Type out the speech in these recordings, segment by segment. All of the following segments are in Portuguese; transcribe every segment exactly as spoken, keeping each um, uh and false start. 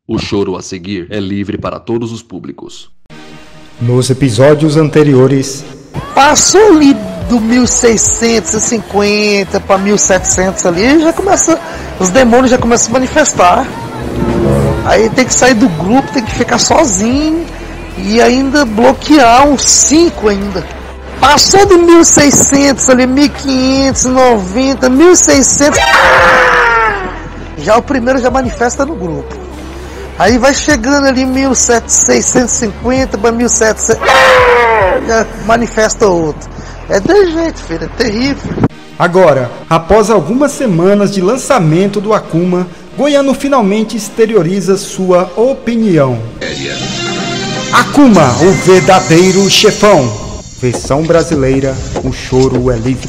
O choro a seguir é livre para todos os públicos. Nos episódios anteriores... Passou ali do mil seiscentos e cinquenta para mil e setecentos ali, já começa, os demônios já começam a se manifestar. Aí tem que sair do grupo, tem que ficar sozinho e ainda bloquear uns cinco ainda. Passou de mil e seiscentos ali, mil e quinhentos, noventa, mil e seiscentos. Já o primeiro já manifesta no grupo. Aí vai chegando ali mil seiscentos e cinquenta para mil e setecentos. Já manifesta outro. É de jeito, filho, é terrível. Agora, após algumas semanas de lançamento do Akuma, Goiano finalmente exterioriza sua opinião. Akuma, o verdadeiro chefão. Versão brasileira, o choro é livre.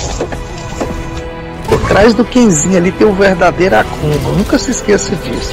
Por trás do Kenzinho ali tem o verdadeiro Akuma, nunca se esqueça disso.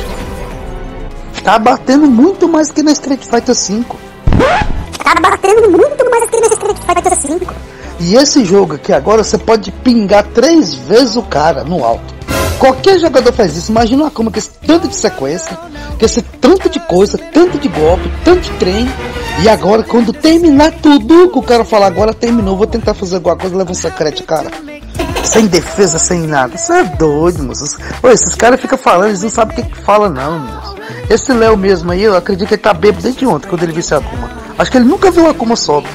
Tá batendo muito mais que na Street Fighter cinco. Tá batendo muito mais que na Street Fighter cinco. E esse jogo aqui agora você pode pingar três vezes o cara no alto. Qualquer jogador faz isso. Imagina uma Akuma com esse tanto de sequência, com esse tanto de coisa, tanto de golpe, tanto de trem. E agora quando terminar tudo que o cara falar agora terminou, vou tentar fazer alguma coisa, leva um secreto, cara. Sem defesa, sem nada. Isso é doido, moço. Ô, esses caras ficam falando, eles não sabem o que que fala não, moço. Esse Léo mesmo aí, eu acredito que ele tá bêbado desde ontem, quando ele viu esse Akuma. Acho que ele nunca viu o Akuma sóbrio.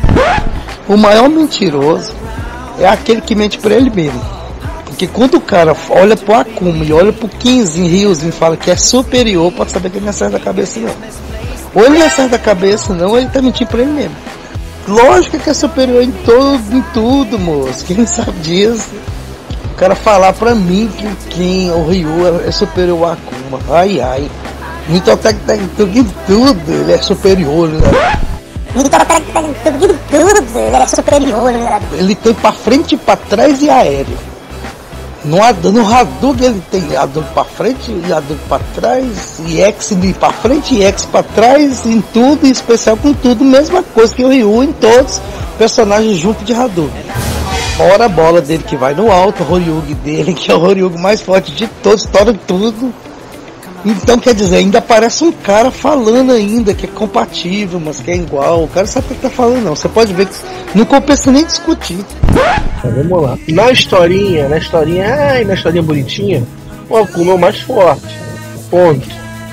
O maior mentiroso é aquele que mente pra ele mesmo. Porque quando o cara olha pro Akuma e olha pro Kenzinho, Riozinho e fala que é superior, pode saber que ele não é certo da cabeça não. Ou ele não é certo da cabeça não, ou ele tá mentindo pra ele mesmo. Lógico que é superior em, todo, em tudo, moço. Quem não sabe disso? O cara falar pra mim que o Ken, o Ryu é superior ao Akuma. Ai, ai. Então tá em tudo, ele é superior, né? Então tá em tudo, ele é superior, né? Ele tem pra frente, pra trás e aéreo. No, no Hadouken ele tem Hadouken pra frente e Hadouken pra trás, e X pra frente e X pra trás, em tudo, em especial com tudo, mesma coisa que o Ryu em todos, personagens juntos de Hadouken. Fora a bola dele que vai no alto, o Horyugi dele, que é o Horyugi mais forte de todos, estoura tudo. Então quer dizer, ainda aparece um cara falando ainda que é compatível, mas que é igual. O cara não sabe o que tá falando não. Você pode ver que não compensa nem discutir. Então, vamos lá. Na historinha, na historinha, ai, na historinha bonitinha, o Akuma é o mais forte. Ponto.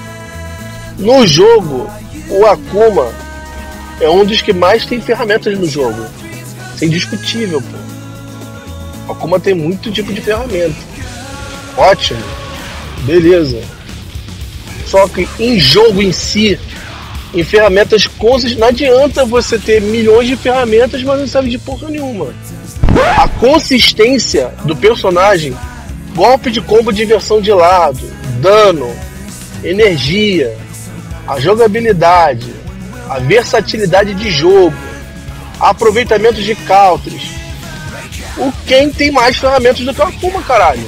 No jogo, o Akuma é um dos que mais tem ferramentas no jogo. Isso é indiscutível, pô. O Akuma tem muito tipo de ferramenta. Ótimo. Beleza. Só que em jogo em si, em ferramentas consistentes, não adianta você ter milhões de ferramentas, mas não serve de porra nenhuma. A consistência do personagem, golpe de combo de inversão de lado, dano, energia, a jogabilidade, a versatilidade de jogo, aproveitamento de counters. O Ken tem mais ferramentas do que o Akuma, caralho.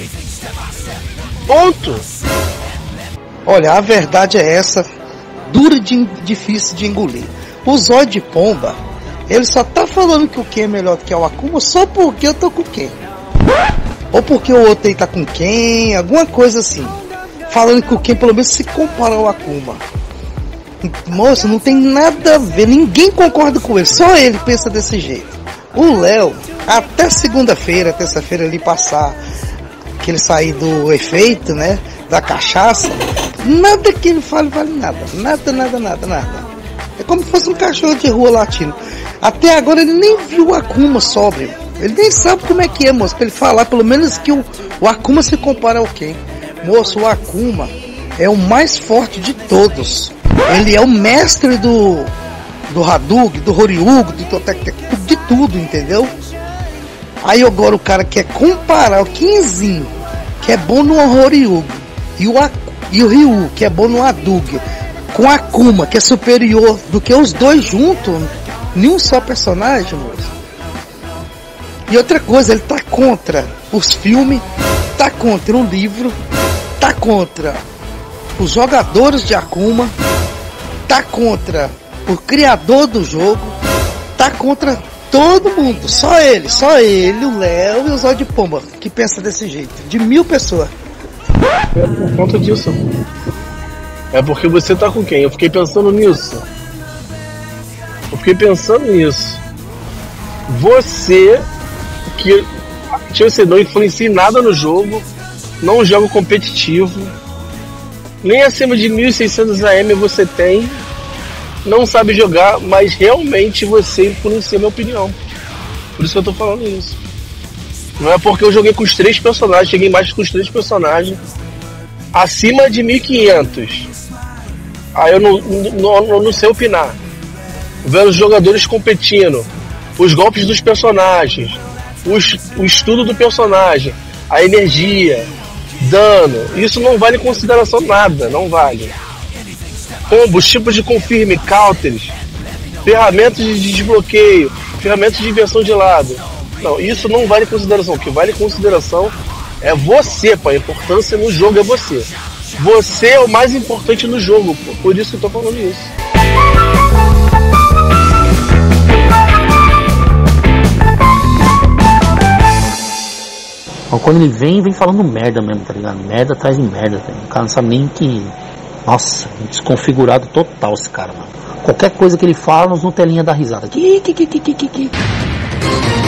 Ponto. Olha, a verdade é essa, dura de difícil de engolir. O Zóio de Pomba, ele só tá falando que o Ken é melhor do que o Akuma só porque eu tô com o Ken. Ou porque o outro aí tá com quem, alguma coisa assim. Falando que o Ken pelo menos se compara ao Akuma. Moço, não tem nada a ver, ninguém concorda com ele, só ele pensa desse jeito. O Léo, até segunda-feira, terça-feira ali passar, que ele sair do efeito, né, da cachaça, nada que ele fale vale nada, nada, nada, nada, nada. É como se fosse um cachorro de rua latino. Até agora ele nem viu o Akuma sóbrio, ele nem sabe como é que é, moço, pra ele falar pelo menos que o, o Akuma se compara ao Ken. Moço, o Akuma é o mais forte de todos, ele é o mestre do do Hadouken, do Horyugen, do Totek, de tudo, entendeu? Aí agora o cara quer comparar o Kenzinho, que é bom no Horyugen, e o, e o Ryu, que é bom no Hadouken, com a Akuma, que é superior do que os dois juntos, em um só personagem, moço. E outra coisa, ele tá contra os filmes, tá contra o livro, tá contra os jogadores de Akuma, tá contra o criador do jogo, tá contra todo mundo, só ele, só ele, o Léo e o Zóio de Pomba, que pensa desse jeito, de mil pessoas. É por conta disso. É porque você tá com quem? Eu fiquei pensando nisso. Eu fiquei pensando nisso. Você que você não influencia em nada no jogo, não joga competitivo, nem acima de mil e seiscentos A M você tem, não sabe jogar, mas realmente você influencia a minha opinião. Por isso que eu tô falando isso. Não é porque eu joguei com os três personagens, cheguei mais com os três personagens, acima de mil e quinhentos. Aí eu não, não, não, não sei opinar. Vendo os jogadores competindo, os golpes dos personagens, os, o estudo do personagem, a energia, dano, isso não vale em consideração nada, não vale. Combos, tipos de confirme, counters, ferramentas de desbloqueio, ferramentas de inversão de lado. Não, isso não vale em consideração. O que vale em consideração é você, pô. A importância no jogo é você. Você é o mais importante no jogo, pô. Por isso que eu tô falando isso. Quando ele vem, vem falando merda mesmo, tá ligado? Merda atrás de merda, tá ligado? O cara não sabe nem que... Nossa, desconfigurado total esse cara, mano. Qualquer coisa que ele fala, nos no telinha dá risada. Que, que, que, que, que, que.